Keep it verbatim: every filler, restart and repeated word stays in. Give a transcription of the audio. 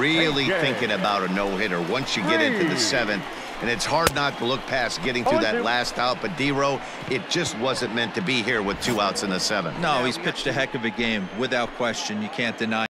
really thinking about a no-hitter once you get into the seventh. And it's hard not to look past getting to that last out. But, D-Row, it just wasn't meant to be here with two outs in the seventh. No, he's pitched a heck of a game, without question. You can't deny.